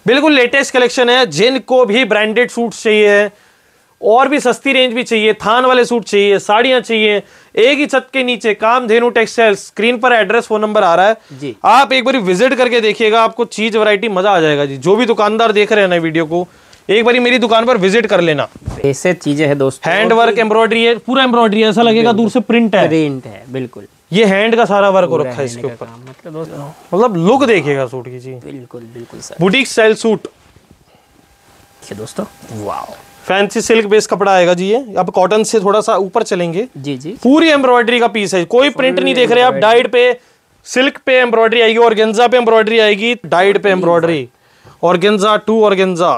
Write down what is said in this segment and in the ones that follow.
बिल्कुल latest collection है। जिनको भी ब्रांडेड सूट चाहिए और भी सस्ती रेंज भी चाहिए, थान वाले सूट चाहिए, साड़ियां चाहिए, एक ही छत के नीचे कामधेनु टेक्सटाइल, स्क्रीन पर एड्रेस फोन नंबर आ रहा है जी। आप एक बार विजिट करके देखिएगा, आपको चीज वैरायटी मजा आ जाएगा जी। जो भी दुकानदार देख रहे हैं ना वीडियो को, एक बार मेरी दुकान पर विजिट कर लेना। ऐसे चीजें है दोस्तों, हैंड वर्क एम्ब्रॉयडरी है, पूरा एम्ब्रॉयडरी है, ऐसा लगेगा दूर से प्रिंट है। प्रिंट है बिल्कुल, ये हैंड का सारा वर्क हो रखा है इसके ऊपर। मतलब लुक देखिएगा सूट की जी, बिल्कुल बिल्कुल सर। बुटीक स्टाइल सूट दोस्तों, वाओ, फैंसी सिल्क बेस कपड़ा आएगा जी। ये अब कॉटन से थोड़ा सा ऊपर चलेंगे जी जी। पूरी एम्ब्रॉयडरी का पीस है, कोई प्रिंट नहीं देख रहे आप। डाइड पे सिल्क पे एम्ब्रॉयडरी आएगी, ऑर्गेन्जा पे एम्ब्रॉयडरी आएगी, डाइड पे एम्ब्रॉयडरी, ऑर्गेन्जा टू ऑर्गेन्जा,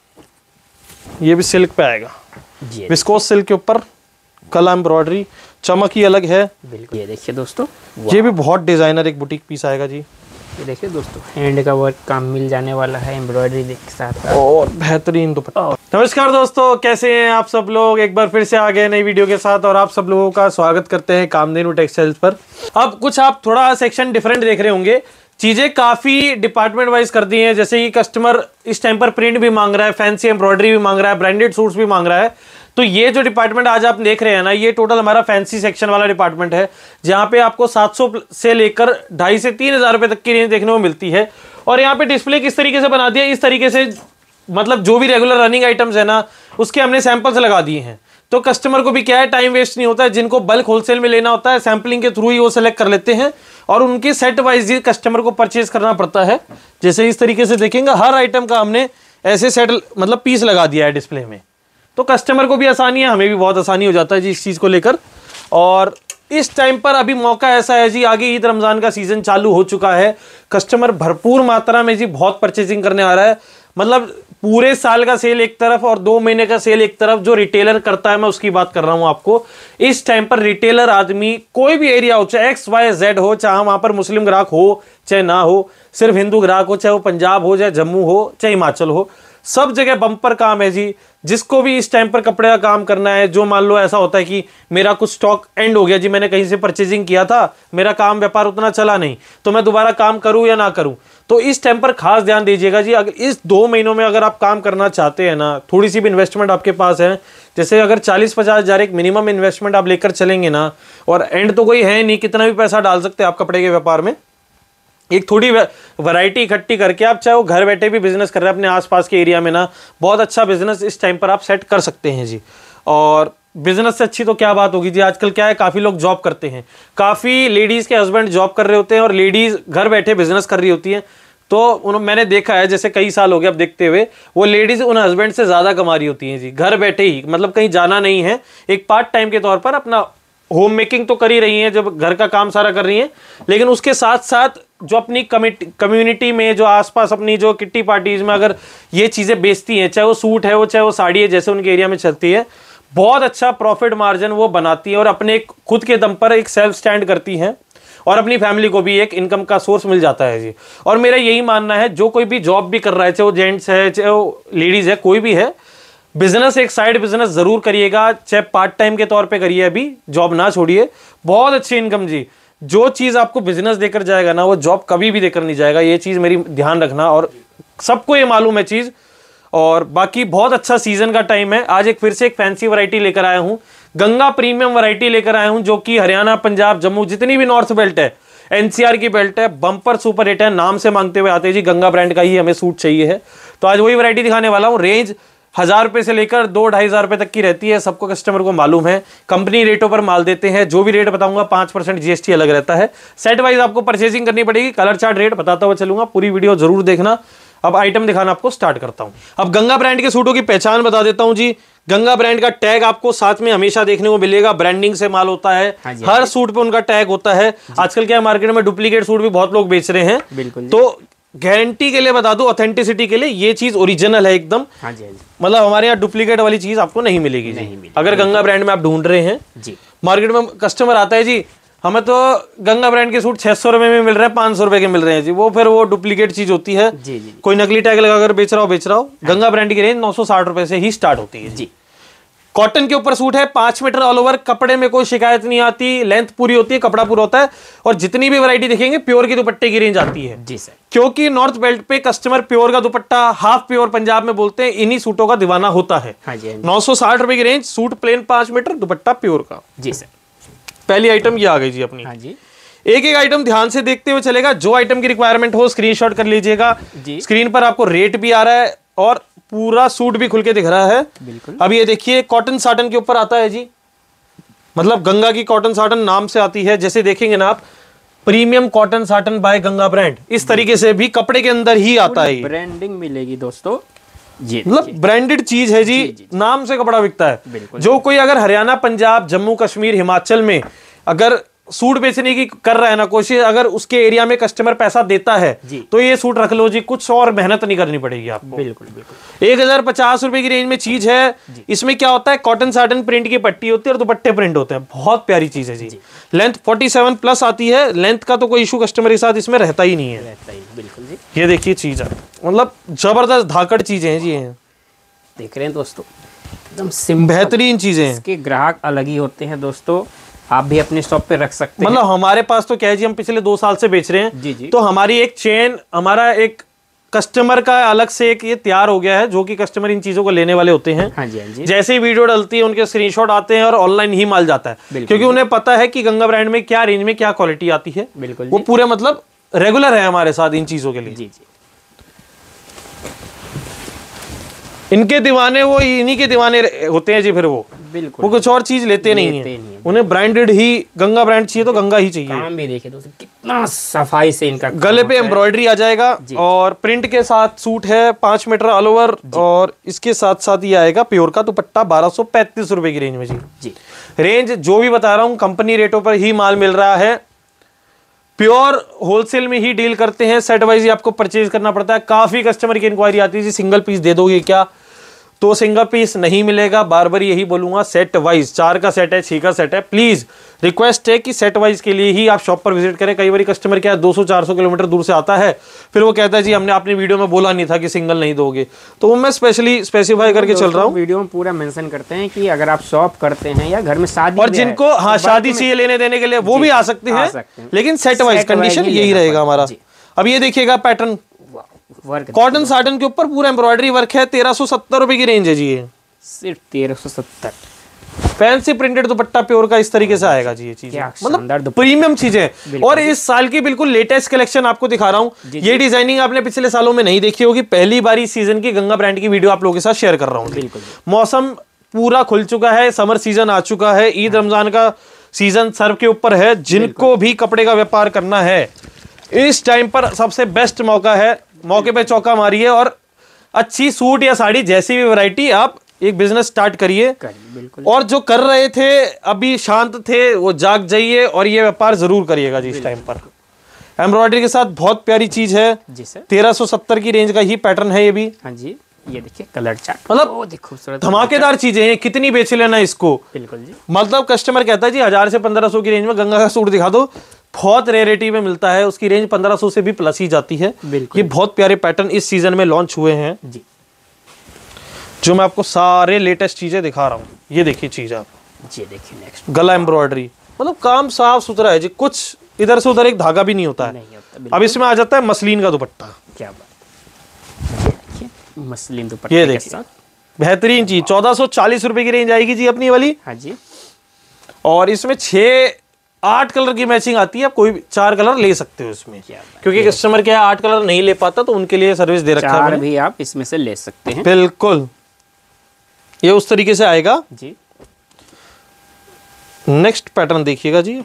ये भी सिल्क पे आएगा, विस्कोस सिल्क के ऊपर कला एम्ब्रॉयडरी, चमक ही अलग है। बिल्कुल, ये देखिए दोस्तों, ये भी बहुत डिजाइनर एक बुटीक पीस आएगा जी। ये देखिए दोस्तों, हैंड का वर्क काम मिल जाने वाला है एम्ब्रॉयडरी के साथ और बेहतरीन दुपट्टा। नमस्कार दोस्तों, कैसे हैं आप सब लोग। एक बार फिर से आ गए नई वीडियो के साथ और आप सब लोगों का स्वागत करते हैं कामधेनु टेक्सटाइल्स पर। अब कुछ आप थोड़ा सेक्शन डिफरेंट देख रहे होंगे, चीजें काफी डिपार्टमेंट वाइज कर दी हैं। जैसे कि कस्टमर इस टाइम पर प्रिंट भी मांग रहा है, फैंसी एम्ब्रॉयडरी भी मांग रहा है, ब्रांडेड सूट्स भी मांग रहा है। तो ये जो डिपार्टमेंट आज आप देख रहे हैं ना, ये टोटल हमारा फैंसी सेक्शन वाला डिपार्टमेंट है, जहां पे आपको 700 से लेकर 2,500 से 3,000 रुपए तक की रेंज देखने को मिलती है। और यहाँ पे डिस्प्ले किस तरीके से बना दिया, इस तरीके से, मतलब जो भी रेगुलर रनिंग आइटम्स है ना, उसके हमने सैंपल्स लगा दिए हैं। तो कस्टमर को भी क्या है, टाइम वेस्ट नहीं होता है। जिनको बल्क होलसेल में लेना होता है, सैंपलिंग के थ्रू ही वो सेलेक्ट कर लेते हैं और उनके सेट वाइज ही कस्टमर को परचेज करना पड़ता है। जैसे इस तरीके से देखेंगे, हर आइटम का हमने ऐसे सेट मतलब पीस लगा दिया है डिस्प्ले में, तो कस्टमर को भी आसानी है, हमें भी बहुत आसानी हो जाता है जी इस चीज़ को लेकर। और इस टाइम पर अभी मौका ऐसा है जी, आगे ईद रमज़ान का सीज़न चालू हो चुका है, कस्टमर भरपूर मात्रा में जी बहुत परचेजिंग करने आ रहा है। मतलब पूरे साल का सेल एक तरफ और 2 महीने का सेल एक तरफ, जो रिटेलर करता है मैं उसकी बात कर रहा हूं आपको। इस टाइम पर रिटेलर आदमी कोई भी एरिया हो, चाहे XYZ हो, चाहे वहां पर मुस्लिम ग्राहक हो चाहे ना हो, सिर्फ हिंदू ग्राहक हो, चाहे वो पंजाब हो, चाहे जम्मू हो, चाहे हिमाचल हो, सब जगह बम्पर काम है जी। जिसको भी इस टाइम पर कपड़े का काम करना है, जो मान लो ऐसा होता है कि मेरा कुछ स्टॉक एंड हो गया जी, मैंने कहीं से परचेजिंग किया था, मेरा काम व्यापार उतना चला नहीं, तो मैं दोबारा काम करूं या ना करूं, तो इस टाइम पर खास ध्यान दीजिएगा जी। अगर इस 2 महीनों में अगर आप काम करना चाहते हैं ना, थोड़ी सी भी इन्वेस्टमेंट आपके पास है, जैसे अगर 40-50 हज़ार एक मिनिमम इन्वेस्टमेंट आप लेकर चलेंगे ना, और एंड तो कोई है नहीं, कितना भी पैसा डाल सकते हैं आप कपड़े के व्यापार में, एक थोड़ी वैरायटी इकट्ठी करके आप चाहे वो घर बैठे भी बिजनेस कर रहे हैं अपने आसपास के एरिया में ना, बहुत अच्छा बिजनेस इस टाइम पर आप सेट कर सकते हैं जी। और बिजनेस से अच्छी तो क्या बात होगी जी। आजकल क्या है, काफ़ी लोग जॉब करते हैं, काफ़ी लेडीज़ के हस्बैंड जॉब कर रहे होते हैं और लेडीज़ घर बैठे बिजनेस कर रही होती हैं। तो मैंने देखा है, जैसे कई साल हो गए अब देखते हुए, वो लेडीज़ उन हस्बैंड से ज़्यादा कमा रही होती हैं जी, घर बैठे ही, मतलब कहीं जाना नहीं है, एक पार्ट टाइम के तौर पर अपना होम मेकिंग तो कर ही रही हैं, जब घर का काम सारा कर रही हैं, लेकिन उसके साथ साथ जो अपनी कम्युनिटी में, जो आसपास अपनी जो किट्टी पार्टीज में अगर ये चीज़ें बेचती हैं, चाहे वो सूट है, वो चाहे वो साड़ी है, जैसे उनके एरिया में चलती है, बहुत अच्छा प्रॉफिट मार्जिन वो बनाती हैं और अपने खुद के दम पर एक सेल्फ स्टैंड करती हैं और अपनी फैमिली को भी एक इनकम का सोर्स मिल जाता है जी। और मेरा यही मानना है, जो कोई भी जॉब भी कर रहा है, चाहे वो जेंट्स है, चाहे वो लेडीज़ है, कोई भी है, बिजनेस एक साइड बिजनेस जरूर करिएगा, चाहे पार्ट टाइम के तौर पे करिए, अभी जॉब ना छोड़िए, बहुत अच्छी इनकम जी। जो चीज़ आपको बिजनेस देकर जाएगा ना, वो जॉब कभी भी देकर नहीं जाएगा, ये चीज़ मेरी ध्यान रखना, और सबको ये मालूम है चीज़। और बाकी बहुत अच्छा सीजन का टाइम है। आज एक फिर से एक फैंसी वैरायटी लेकर आया हूँ, गंगा प्रीमियम वैरायटी लेकर आया हूँ, जो कि हरियाणा, पंजाब, जम्मू, जितनी भी नॉर्थ बेल्ट है, NCR की बेल्ट है, बम्पर सुपर हिट है, नाम से मांगते हुए आते हैं जी, गंगा ब्रांड का ही हमें सूट चाहिए है। तो आज वही वैरायटी दिखाने वाला हूँ। रेंज 1,000 रुपये से लेकर 2-2.5 हज़ार रुपये तक की रहती है, सबको कस्टमर को मालूम है। कंपनी रेटों पर माल देते हैं, जो भी रेट बताऊंगा 5% GST अलग रहता है। सेट वाइज आपको परचेजिंग करनी पड़ेगी, कलर चार्ट रेट बताता हुआ चलूंगा, पूरी वीडियो जरूर देखना। अब आइटम दिखाना आपको स्टार्ट करता हूं। अब गंगा ब्रांड के सूटों की पहचान बता देता हूं जी। गंगा ब्रांड का टैग आपको साथ में हमेशा देखने को मिलेगा, ब्रांडिंग से माल होता है, हर सूट पे उनका टैग होता है। आजकल क्या मार्केट में डुप्लीकेट सूट भी बहुत लोग बेच रहे हैं, बिल्कुल, तो गारंटी के लिए बता दूं, ऑथेंटिसिटी के लिए, ये चीज ओरिजिनल है एकदम। मतलब हमारे यहाँ डुप्लीकेट वाली चीज आपको नहीं मिलेगी जी। अगर गंगा ब्रांड में आप ढूंढ रहे हैं जी, मार्केट में कस्टमर आता है जी, हमें तो गंगा ब्रांड के सूट 600 रुपए में मिल रहे हैं, 500 रुपए के मिल रहे हैं जी, वो फिर वो डुप्लीकेट चीज होती है जी। कोई नकली टैग लगाकर बेच रहा हो। गंगा ब्रांड की रेंज 960 रुपए से ही स्टार्ट होती है जी। कॉटन के ऊपर सूट है, 5 मीटर ऑल ओवर, कपड़े में कोई शिकायत नहीं आती, लेंथ पूरी होती है, कपड़ा पूरा होता है, और जितनी भी वैरायटी देखेंगे प्योर के दुपट्टे की रेंज आती है जी सर। क्योंकि नॉर्थ बेल्ट पे कस्टमर प्योर का दुपट्टा, हाफ प्योर पंजाब में बोलते हैं, इन्हीं सूटों का दीवाना होता है। हाँ जी, 960 रुपए की रेंज, सूट प्लेन 5 मीटर, दुपट्टा प्योर का। जी सर। पहली आइटम ये आ गई जी अपनी। हाँ जी, एक एक आइटम ध्यान से देखते हुए चलेगा, जो आइटम की रिक्वायरमेंट हो स्क्रीनशॉट कर लीजिएगा। स्क्रीन पर आपको रेट भी आ रहा है और पूरा सूट भी खुल के दिख रहा है। बिल्कुल। अब ये देखिए कॉटन साटन के ऊपर आता है जी, मतलब गंगा की कॉटन साटन नाम से आती है। जैसे देखेंगे ना आप, premium cotton satin by Ganga brand, इस तरीके से भी कपड़े के अंदर ही आता है। ब्रांडिंग मिलेगी दोस्तों, जी मतलब ब्रांडेड चीज है जी, नाम से कपड़ा बिकता है। जो कोई अगर हरियाणा, पंजाब, जम्मू कश्मीर, हिमाचल में अगर सूट बेचने की कर रहा है ना कोशिश, अगर उसके एरिया में कस्टमर पैसा देता है तो ये सूट रख लो जी, कुछ और मेहनत नहीं करनी पड़ेगी आपको। बिल्कुल बिल्कुल। 1050 रुपए की रेंज में चीज है। इसमें क्या होता है, कॉटन साटन प्रिंट की पट्टी होती है और दुपट्टे प्रिंट होते हैं। बहुत प्यारी चीज है जी। लेंथ 47 प्लस आती है, लेंथ का तो कोई इशू कस्टमर के साथ इसमें रहता ही नहीं है। बिल्कुल जी। ये देखिए चीज है, मतलब जबरदस्त धाकड़ चीजें हैं जी। देख रहे हैं दोस्तों, एकदम सिंपल बेहतरीन चीजें हैं। इसके ग्राहक अलग ही होते हैं दोस्तों, आप भी अपने शॉप पे रख सकते हैं। मतलब हमारे पास तो क्या है जी, हम पिछले 2 साल से बेच रहे हैं जी जी। तो हमारी एक चेन, हमारा एक कस्टमर का अलग से एक ये तैयार हो गया है, जो कि कस्टमर इन चीजों को लेने वाले होते हैं। हाँ जी, हाँ जी। जैसे ही वीडियो डलती है उनके स्क्रीनशॉट आते हैं और ऑनलाइन ही माल जाता है, क्योंकि उन्हें पता है कि गंगा ब्रांड में क्या रेंज में क्या क्वालिटी आती है। बिल्कुल, वो पूरे मतलब रेगुलर है हमारे साथ इन चीजों के लिए। जी जी। इनके दीवाने वो इन्हीं के दीवाने होते हैं जी। फिर वो बिल्कुल, वो कुछ और चीज लेते नहीं है, उन्हें ब्रांडेड ही, गंगा ब्रांड चाहिए तो गंगा ही चाहिए। काम भी देखिए दोस्तों, कितना सफाई से इनका गले पे एम्ब्रॉयडरी आ जाएगा और प्रिंट के साथ सूट है, 5 मीटर ऑल ओवर, और इसके साथ साथ ये आएगा प्योर का दुपट्टा 1235 रुपए की रेंज में जी। रेंज जो भी बता रहा हूँ कंपनी रेटों पर ही माल मिल रहा है। प्योर होलसेल में ही डील करते हैं, सेट वाइज ही आपको परचेज करना पड़ता है। काफी कस्टमर की इंक्वायरी आती है जी, सिंगल पीस दे दोगे क्या, तो सिंगल पीस नहीं मिलेगा। बार बार यही बोलूंगा, सेट वाइज, 4 का सेट है, 6 का सेट है। प्लीज रिक्वेस्ट है कि सेट वाइज के लिए ही आप शॉप पर विजिट करें। कई बार कस्टमर क्या है 200-400 किलोमीटर दूर से आता है, फिर वो कहता है जी हमने अपनी वीडियो में बोला नहीं था कि सिंगल नहीं दोगे, तो वो मैं स्पेशली स्पेसिफाई करके चल रहा हूँ। वीडियो में पूरा मेंशन करते हैं कि अगर आप शॉप करते हैं या घर में शादी, और जिनको हाँ शादी चाहिए लेने देने के लिए, वो भी आ सकते हैं, लेकिन सेट वाइज कंडीशन यही रहेगा हमारा। अब ये देखिएगा पैटर्न, कॉटन साटन के ऊपर पूरा एम्ब्रॉयडरी वर्क है। 1370 रुपए की रेंज है जी। ये सिर्फ 1370। फैंसी प्रिंटेड दुपट्टा प्योर का इस तरीके से आएगा जी। ये चीज मतलब प्रीमियम चीजें, और इस साल की बिल्कुल लेटेस्ट कलेक्शन आपको दिखा रहा हूँ। ये डिजाइनिंग आपने पिछले सालों में नहीं देखी होगी, पहली बार इस सीजन की गंगा ब्रांड की वीडियो आप लोगों के साथ शेयर कर रहा हूँ। मौसम पूरा खुल चुका है, समर सीजन आ चुका है, ईद रमजान का सीजन सर के ऊपर है। जिनको भी कपड़े का व्यापार करना है इस टाइम पर सबसे बेस्ट मौका है, मौके पे चौका मारिए और अच्छी सूट या साड़ी जैसी भी वैरायटी आप एक बिजनेस स्टार्ट करिए। और जो कर रहे थे अभी शांत थे, वो जाग जाइए और ये व्यापार जरूर करिएगा जी। इस टाइम पर एम्ब्रॉयडरी के साथ बहुत प्यारी चीज है जी सर। 1370 की रेंज का ही पैटर्न है ये भी। हाँ जी, ये देखिए कलर चार्ट, मतलब खूबसूरत धमाकेदार चीजें हैं, कितनी बेच लेना इसको। बिल्कुल जी। मतलब कस्टमर कहता है जी 1000 से 1500 की रेंज में गंगा का सूट दिखा दो, बहुत रेयरिटी में मिलता है, उसकी रेंज 1500 से भी प्लस ही जाती है। ये बहुत प्यारे पैटर्न इस सीजन में लॉन्च हुए हैं जी, जो मैं आपको सारे लेटेस्ट चीजें दिखा रहा हूँ। ये देखिए चीज आप, ये देखिए नेक्स्ट गला एम्ब्रॉयडरी, मतलब काम साफ सुथरा है जी, कुछ इधर से उधर एक धागा भी नहीं होता है। अब इसमें आ जाता है मसलिन का दुपट्टा। क्या बात, मसलिन दुपट्टा, ये देखिए बेहतरीन चीज। 1440 रुपए की रेंज आएगी जी अपनी वाली। हाँ जी। और इसमें 6-8 कलर की मैचिंग आती है, आप कोई 4 कलर ले सकते हो इसमें, क्योंकि कस्टमर क्या है 8 कलर नहीं ले पाता, तो उनके लिए सर्विस दे रखा है। 4 भी आप इसमें से ले सकते हैं। बिल्कुल, ये उस तरीके से आएगा जी। नेक्स्ट पैटर्न देखिएगा जी,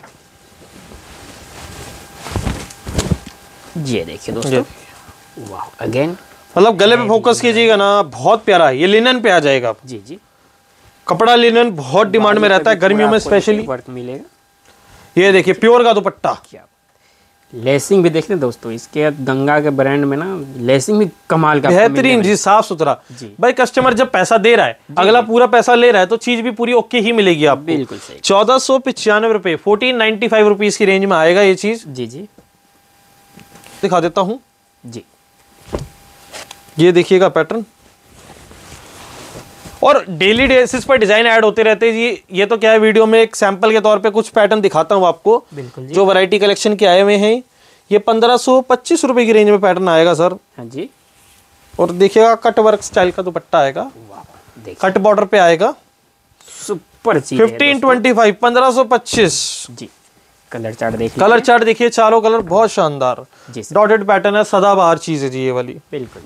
ये देखिए दोस्तों, वाह, अगेन मतलब गले पे फोकस कीजिएगा ना, बहुत प्यारा है। ये लिनन पे आ जाएगा जी जी। कपड़ा लिनन बहुत डिमांड में रहता है गर्मियों में स्पेशली। वर्क मिलेगा। ये देखिए प्योर का दुपट्टा, क्या लेसिंग भी देख लें दोस्तों, इसके गंगा के ब्रांड में ना लेसिंग भी कमाल का, बेहतरीन जी, साफ सुथरा। भाई कस्टमर जब पैसा दे रहा है, अगला पूरा पैसा ले रहा है, तो चीज भी पूरी ओके ही मिलेगी आपको। बिल्कुल सही। 1495 रुपए, 1495 रुपीज की रेंज में आएगा ये चीज जी जी। दिखा देता हूं जी, ये देखिएगा पैटर्न। और डेली बेसिस पर डिजाइन ऐड होते रहते हैं जी। ये तो क्या है, वीडियो में एक सैंपल के तौर पे कुछ पैटर्न दिखाता हूँ आपको। बिल्कुल जी। जो वैरायटी कलेक्शन के आए हुए हैं, ये 1525 रुपए की रेंज में पैटर्न आएगा सर। हाँ जी। और देखिएगा कट वर्क स्टाइल का दुपट्टा आएगा, कट बॉर्डर पे आएगा, सुपर चीज। 1525 1525 जी। कलर चार्ट देखिए, कलर चार्ट देखिए, चारों कलर बहुत शानदार डॉटेड पैटर्न है, सदाबहार चीज है जी ये वाली। बिल्कुल।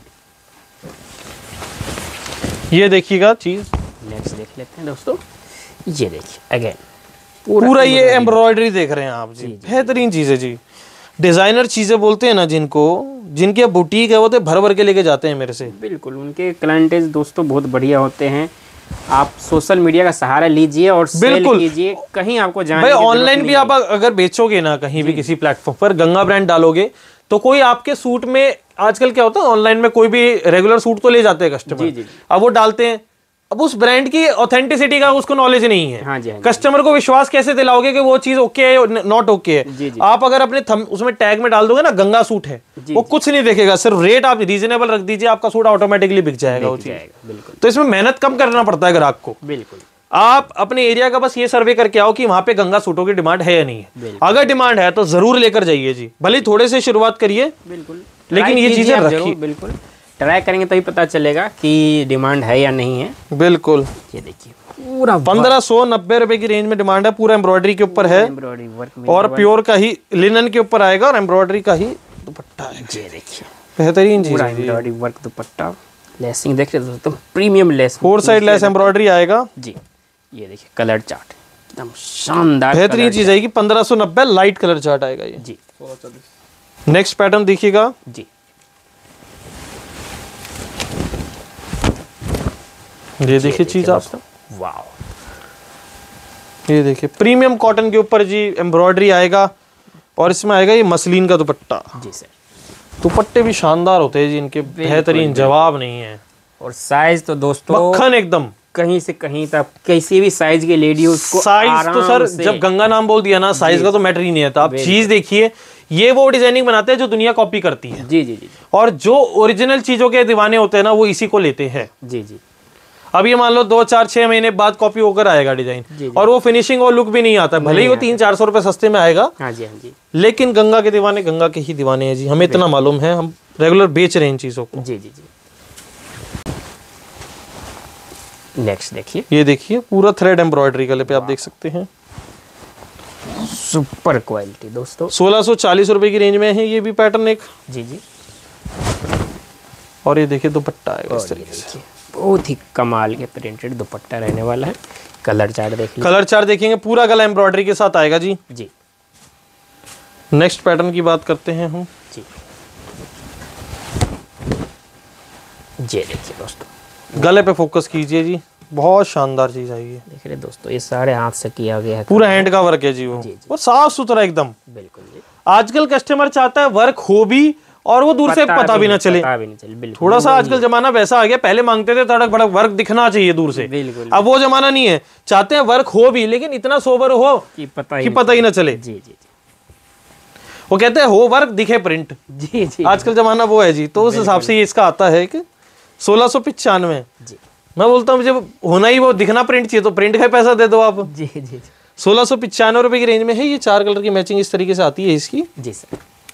ये देखिएगा चीज। नेक्स्ट देख लेते हैं दोस्तों। ये देखिए अगेन पूरा ये एम्ब्रॉयडरी देख रहे हैं आप जी, बेहतरीन चीज है जी। डिजाइनर चीजें बोलते हैं ना जिनको, जिनके बुटीक है वो तो भर भर के लेके जाते हैं मेरे से। बिल्कुल, उनके क्लाइंटेज दोस्तों बहुत बढ़िया होते हैं। आप सोशल मीडिया का सहारा लीजिए और सेल कीजिए, कहीं आपको जाने भाई ऑनलाइन भी आप अगर बेचोगे ना कहीं भी किसी प्लेटफॉर्म पर गंगा ब्रांड डालोगे तो कोई आपके सूट में, आजकल क्या होता है ऑनलाइन में कोई भी रेगुलर सूट तो ले जाते हैं कस्टमर, अब वो डालते हैं, अब उस ब्रांड की ऑथेंटिसिटी का उसको नॉलेज नहीं है। हाँ जी, कस्टमर को विश्वास कैसे दिलाओगे कि वो चीज ओके है नॉट ओके है। आप अगर अपने उसमें टैग में डाल दोगे ना गंगा सूट है, वो कुछ नहीं देखेगा, सिर्फ रेट आप रीजनेबल रख दीजिए, आपका सूट ऑटोमेटिकली बिक जाएगा वो चीज। तो इसमें मेहनत कम करना पड़ता है ग्राहक को। बिल्कुल, आप अपने एरिया का बस ये सर्वे करके आओ कि वहां पे गंगा सूटों की डिमांड है या नहीं है। अगर डिमांड है तो जरूर लेकर जाइए जी, भले थोड़े से शुरुआत करिए, बिल्कुल, लेकिन ये चीजें रखिए। बिल्कुल ट्राई करेंगे तभी पता चलेगा कि डिमांड है या नहीं है। बिल्कुल। ये देखिए पूरा 1590 रुपए की रेंज में डिमांड है, पूरा एम्ब्रॉयडरी के ऊपर है, एम्ब्रॉयडरी वर्क और प्योर का ही लिनन के ऊपर आएगा और एम्ब्रॉयडरी का ही दुपट्टा है। ये देखिए बेहतरीन चीज पूरा है, एम्ब्रॉयडरी वर्क दुपट्टा, लेसिंग देख रहे दोस्तों, premium lace, 4 side lace embroidery आएगा जी। ये देखिए कलर चार्ट एकदम शानदार, बेहतरीन चीज आएगी। 1590 लाइट कलर चार्ट आएगा ये जी। नेक्स्ट पैटर्न देखिएगा जी। ये देखिए चीज आप, वाओ, ये देखिए प्रीमियम कॉटन के ऊपर जी एम्ब्रॉयडरी आएगा, और इसमें आएगा ये मसलिन का दुपट्टा जी सर। दुपट्टे भी शानदार होते हैं जी इनके, बेहतरीन, जवाब नहीं है। और साइज तो दोस्तों मक्खन एकदम, कहीं से कहीं तक किसी भी साइज के लेडी उसको साइज तो सर जब गंगा नाम बोल दिया ना, साइज का तो मैटर ही नहीं है। तो आप चीज देखिए, ये वो डिजाइनिंग बनाते हैं जो दुनिया कॉपी करती है। जी जी जी। और जो ओरिजिनल चीजों के दीवाने होते हैं ना, वो इसी को लेते हैं। जी जी। अब ये मान लो 2 4 6 महीने बाद कॉपी होकर आएगा डिजाइन, और वो फिनिशिंग और लुक भी नहीं आता, भले ही वो 300-400 रुपए सस्ते में आएगा। हाँ जी, हाँ जी। लेकिन गंगा के दीवाने गंगा के ही दीवाने हैं जी, हमें इतना मालूम है, हम रेगुलर बेच रहे हैं इन चीजों को। जी जी जी। नेक्स्ट देखिए, ये देखिए पूरा थ्रेड एम्ब्रॉयडरी गले पे आप देख सकते हैं, सुपर क्वालिटी दोस्तों। 1640 रुपए की रेंज में है ये भी पैटर्न एक। जी जी। और ये देखिए दुपट्टा आएगा इस तरीके से, बहुत ही कमाल के प्रिंटेड दुपट्टा रहने वाला है। कलर चार्ट देखिए, कलर चार्ट देखेंगे, पूरा गला एम्ब्रॉयडरी के साथ आएगा जी। जी। नेक्स्ट पैटर्न की बात करते हैं हम जी। ये देखिए दोस्तों, गले पे फोकस कीजिए जी, बहुत शानदार चीज आएगी। देख रहे दोस्तों, ये सारे हाथ से किया गया है, पूरा हैंड का वर्क है जी वो, और साफ सुथरा एकदम। बिल्कुल जी। आजकल कस्टमर चाहता है वर्क हो भी और वो दूर से पता भी ना चले। थोड़ा सा आजकल जमाना वैसा आ गया, पहले मांगते थे तड़क भड़क वर्क दिखना चाहिए दूर से, अब वो जमाना नहीं है, चाहते हैं वर्क हो भी लेकिन इतना सोबर हो कि पता ही ना चले। जी जी। वो कहते हैं हो वर्क दिखे प्रिंट। जी जी। आजकल जमाना वो है जी, तो उस हिसाब से ये इसका आता है कि 1695। मैं बोलता हूँ जब होना ही वो दिखना प्रिंट चाहिए तो प्रिंट का पैसा दे दो आप। जी जी। 1695 रुपए की रेंज में है ये, 4 कलर की मैचिंग इस तरीके से आती है इसकी। जी सर।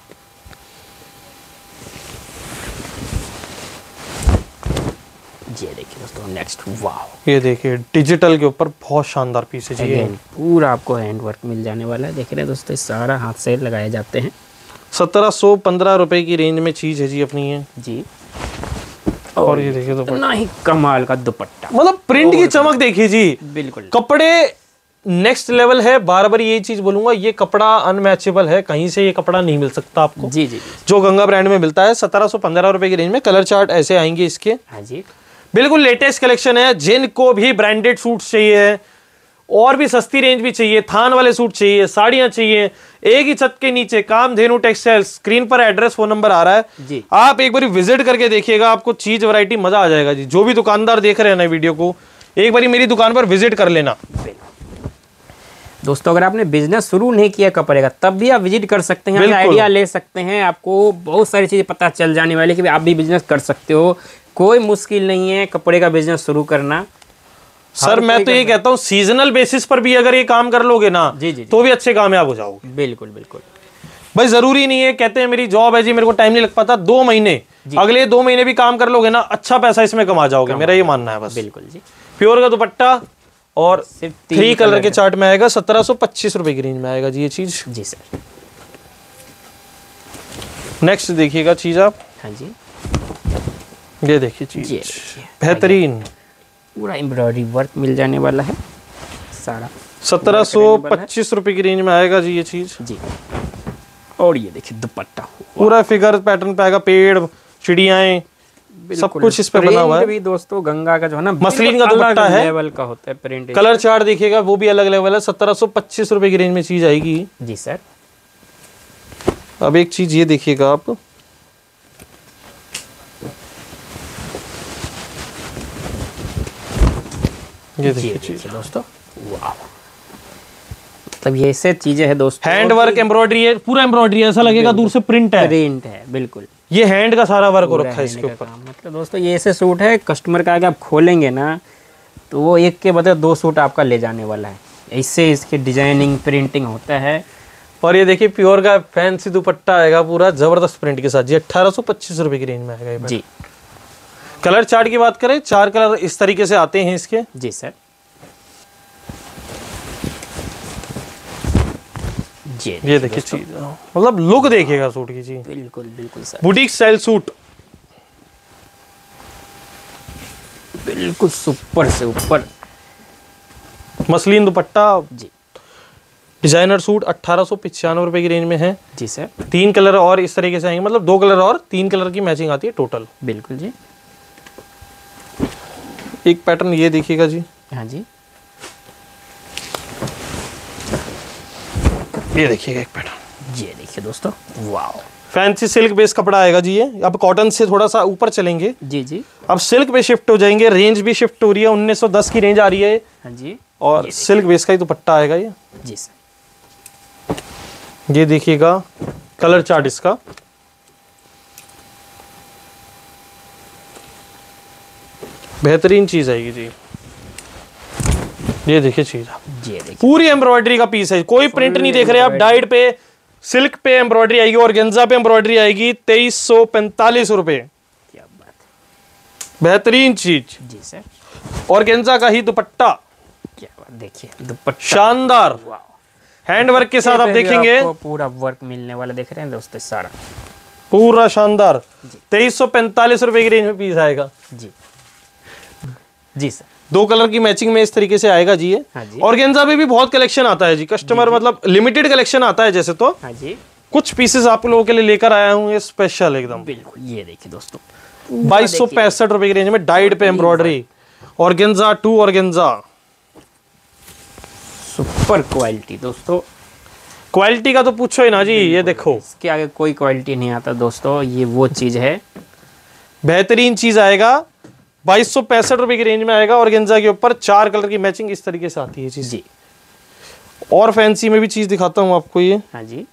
ये देखिए दोस्तों नेक्स्ट, वाओ, ये देखिए डिजिटल के ऊपर बहुत शानदार पीस है जी, पूरा आपको हैंड वर्क मिल जाने वाला है। देख रहे हैं दोस्तों, सारा हाथ से लगाए जाते हैं। 1715 रुपए की रेंज में चीज है जी अपनी ये जी। और ये देखिए दुपट्टा, ना ही कमाल का दुपट्टा, मतलब प्रिंट की चमक देखिए जी। बिल्कुल, कपड़े नेक्स्ट लेवल है। बार बार ये चीज बोलूंगा, ये कपड़ा अनमैचेबल है, कहीं से ये कपड़ा नहीं मिल सकता आपको। जी जी। जो गंगा ब्रांड में मिलता है 1715 रुपए की रेंज में। कलर चार्ट ऐसे आएंगे इसके। हाँ जी, बिल्कुल लेटेस्ट कलेक्शन है। जिनको भी ब्रांडेड सूट चाहिए और भी सस्ती रेंज भी चाहिए, थान वाले सूट चाहिए, साड़ियां चाहिए, एक ही छत के नीचे कामधेनु टेक्सटाइल्स, स्क्रीन पर एड्रेस फोन नंबर आ रहा है जी। आप एक बार विजिट करके देखिएगा, आपको चीज वैरायटी मजा आ जाएगा जी। जो भी दुकानदार देख रहे हैं ना वीडियो को, एक बार मेरी दुकान पर विजिट कर लेना। दोस्तों, अगर आपने बिजनेस शुरू नहीं किया कपड़े का, तब भी आप विजिट कर सकते हैं, आइडिया ले सकते हैं। आपको बहुत सारी चीज़ें पता चल जाने वाली कि आप भी बिजनेस कर सकते हो। कोई मुश्किल नहीं है कपड़े का बिजनेस शुरू करना। सर मैं तो ये कहता हूँ सीजनल बेसिस पर भी अगर ये काम कर लोगे ना जी जी तो भी अच्छे कामयाब हो जाओगे। बिल्कुल बिल्कुल भाई जरूरी नहीं है, कहते हैं मेरी जॉब है जी, मेरे को टाइम नहीं लग पाता, 2 महीने, अगले 2 महीने भी काम कर लोगे ना, अच्छा पैसा इसमें कमा जाओगे, मेरा ये मानना है बस। बिल्कुल जी। प्योर का दुपट्टा और सिर्फ 3 कलर के चार्ट में आएगा, 1725 रुपए की रेंज में आएगा जी ये चीज। जी सर। नेक्स्ट देखिएगा चीज आप। हाँ जी, ये देखिए चीज बेहतरीन, पूरा एम्ब्रॉयडरी वर्क मिल जाने वाला है सारा। 1725 रुपए की रेंज में आएगा जी ये चीज जी। और ये देखिए दुपट्टा पूरा फिगर पैटर्न पे आएगा, पेड़ चिड़ियाएं सब कुछ इस पे बना हुआ है। भी दोस्तों गंगा का जो है ना मसलिन का दुपट्टा है, लेवल का होता है प्रिंट। कलर चार्ट देखिएगा वो भी अलग लेवल है। 1725 रुपए की रेंज में चीज आएगी जी सर। अब एक चीज ये देखिएगा आप, ये देखिए चीज दोस्तों, वाह, मतलब ये ऐसे चीजें हैं दोस्तों, हैंड वर्क एम्ब्रॉयडरी है, पूरा एम्ब्रॉयडरी है, ऐसा लगेगा दूर से प्रिंट है। प्रिंट है बिल्कुल, ये हैंड का सारा वर्क हो रखा है इसके ऊपर। मतलब दोस्तों ये ऐसे सूट है, कस्टमर का आगे आप खोलेंगे ना तो वो एक के बदले 2 सूट आपका ले जाने वाला है, इससे इसकी डिजाइनिंग प्रिंटिंग होता है। और ये देखिए प्योर का फैंसी दुपट्टा आएगा पूरा जबरदस्त प्रिंट के साथ जी, 1825 रुपए की रेंज में आएगा ये जी। कलर चार्ट की बात करें, 4 कलर इस तरीके से आते हैं इसके। जी सर। ये देखिए चीज, मतलब लुक देखिएगा सूट की जी, बिल्कुल बिल्कुल सर, बुटीक स्टाइल सूट, बिल्कुल सुपर से ऊपर। मसलिन दुपट्टा जी। डिजाइनर सूट 1895 रुपए की रेंज में है जी सर। 3 कलर और इस तरीके से आएंगे, मतलब 2 कलर और 3 कलर की मैचिंग आती है टोटल। बिल्कुल जी। एक पैटर्न ये देखिएगा जी। हाँ जी, ये देखिएगा एक पैटर्न, ये देखिए दोस्तों, वाह, फैंसी सिल्क बेस कपड़ा आएगा जी ये। अब कॉटन से थोड़ा सा ऊपर चलेंगे जी जी, अब सिल्क पे शिफ्ट हो जाएंगे, रेंज भी शिफ्ट हो रही है, 1910 की रेंज आ रही है। हाँ जी, और सिल्क बेस का ही दुपट्टा आएगा ये जी सर। ये देखिएगा कलर चार्ट इसका, बेहतरीन चीज आएगी जी। ये देखिए चीज आप, ये देखिए पूरी एम्ब्रॉयडरी का पीस है, कोई प्रिंट नहीं देख रहे आप, डाइड पे सिल्क पे एम्ब्रॉयडरी आएगी और गेंजा पे एम्ब्रॉयडरी आएगी, 2345 रुपए। क्या बात है, बेहतरीन चीज जी सर। और गेंजा का ही दुपट्टा, क्या बात, देखिए दुपट्टा शानदार हैंड वर्क के साथ आप देखेंगे, पूरा वर्क मिलने वाला देख रहे हैं दोस्तों, सारा पूरा शानदार। 2345 रुपए की रेंज में पीस आएगा जी। जी सर। 2 कलर की मैचिंग में इस तरीके से आएगा जी ये। हाँ जी। और गेंजा में भी बहुत कलेक्शन आता है जी, कस्टमर मतलब लिमिटेड कलेक्शन आता है जैसे, तो हाँ जी, कुछ पीसेस आप लोगों के लिए लेकर आया हूँ ये स्पेशल एकदम। बिल्कुल, ये देखिए दोस्तों, 2265 रुपए की रेंज में डाइड पे एम्ब्रॉयडरी और गेंजा 2 और गेंजा, सुपर क्वालिटी दोस्तों। क्वालिटी का तो पूछो ही ना जी। ये देखो इसके आगे कोई क्वालिटी नहीं आता दोस्तों, ये वो चीज है, बेहतरीन चीज आएगा। 2265 रुपए की रेंज में आएगा और गेंजा के ऊपर 4 कलर की मैचिंग इस तरीके से आती है चीज जी। और फैंसी में भी चीज दिखाता हूँ आपको ये। हाँ जी,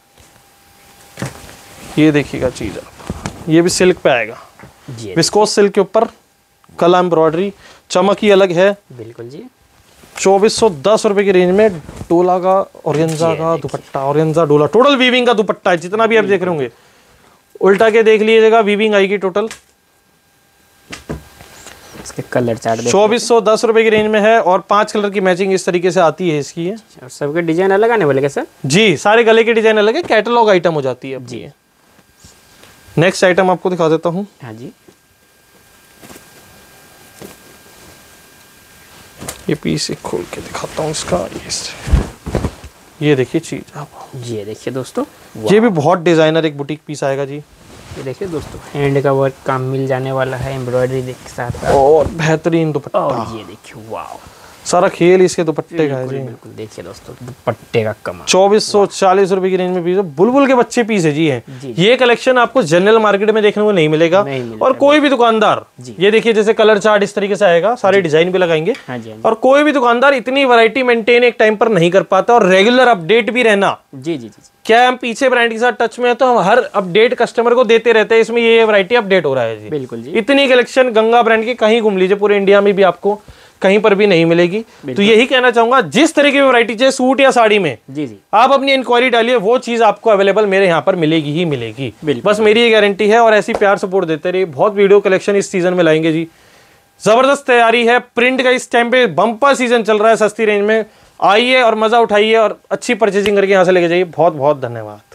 ये देखिएगा चीज आप, ये भी सिल्क पे आएगा, जी विस्कोस सिल्क के ऊपर कला एम्ब्रॉयडरी, चमक ही अलग है। बिल्कुल जी। 2410 रुपए की रेंज में डोला का ऑर्गेन्जा का दुपट्टा, ऑर्गेन्जा डोला, टोटल वीविंग का दुपट्टा है, जितना भी आप देख रहे होंगे उल्टा के देख लीजिएगा, वीविंग आएगी टोटल। इसके कलर चार्ट 2410 रुपए की रेंज में है और 5 कलर की मैचिंग इस तरीके से आती है इसकी है। और सबके डिजाइन अलग आने वाले क्या सर? जी, सारे गले के डिजाइन अलग है, कैटलॉग आइटम हो जाती है जी। नेक्स्ट आइटम आपको दिखा देता हूँ। हाँ जी, ये पीस एक खोल के दिखाता हूँ इसका, ये देखिए चीज आप, ये देखिए दोस्तों, ये भी बहुत डिजाइनर एक बुटीक पीस आएगा जी। ये देखिए दोस्तों, हैंड का वर्क काम मिल जाने वाला है, एम्ब्रॉयडरी के साथ और बेहतरीन दुपट्टा, और ये देखिए वाह, सारा खेल इसके दुपट्टे का है जी। बिल्कुल देखिए दोस्तों, दुपट्टे का कमाल। 2440 रुपए की रेंज में पीस है, बुलबुल के बच्चे पीस है जी है। ये कलेक्शन आपको जनरल मार्केट में देखने को नहीं मिलेगा, और कोई भी दुकानदार, ये देखिए जैसे कलर चार्ट इस तरीके से आएगा, सारे डिजाइन भी लगाएंगे, और कोई भी दुकानदार इतनी वैरायटी मेंटेन एक टाइम पर नहीं कर पाता, और रेगुलर अपडेट भी रहना। जी जी जी, क्या हम पीछे ब्रांड के साथ टच में है तो हम हर अपडेट कस्टमर को देते रहते हैं, इसमें ये वैरायटी अपडेट हो रहा है जी। बिल्कुल जी, इतनी कलेक्शन गंगा ब्रांड की कहीं घूम लीजिए पूरे इंडिया में भी आपको कहीं पर भी नहीं मिलेगी। तो यही कहना चाहूंगा, जिस तरह की वैरायटी चाहिए सूट या साड़ी में, जी जी, आप अपनी इंक्वायरी डालिए, वो चीज आपको अवेलेबल मेरे यहाँ पर मिलेगी ही मिलेगी। बस मेरी ये गारंटी है। और ऐसी प्यार सपोर्ट देते रहिए। बहुत वीडियो कलेक्शन इस सीजन में लाएंगे जी, जबरदस्त तैयारी है। प्रिंट का इस टाइम पे बम्पर सीजन चल रहा है, सस्ती रेंज में आइए और मजा उठाइए और अच्छी परचेजिंग करके यहाँ से लेके जाइए। बहुत बहुत धन्यवाद।